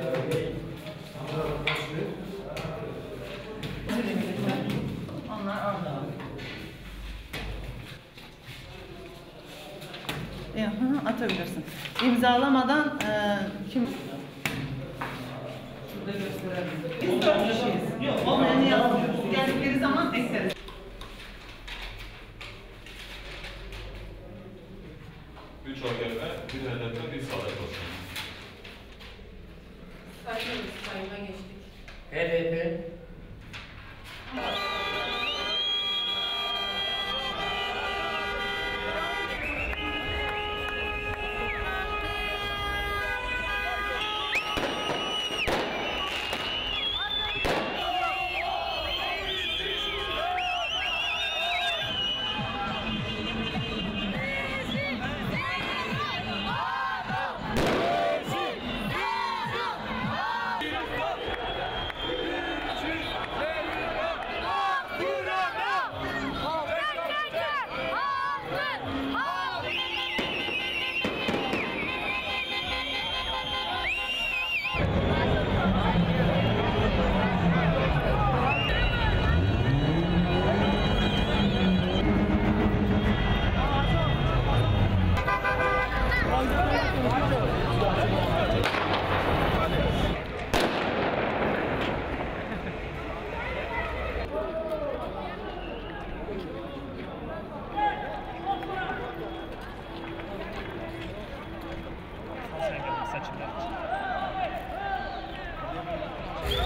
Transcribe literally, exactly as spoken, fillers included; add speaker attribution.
Speaker 1: Onlar orada. E, hı, atabilirsin. İmzalamadan e, kim? Şurada gösterelim. Biz dört kişiyiz. Yok, olmayanı yazmıyoruz. Geldikleri zaman ekleriz.
Speaker 2: Üç oy yerine bir hedefle bir saadet olsun.
Speaker 3: Sayıyoruz, sayıma geçtik.
Speaker 4: H D P.
Speaker 5: Saçımlar.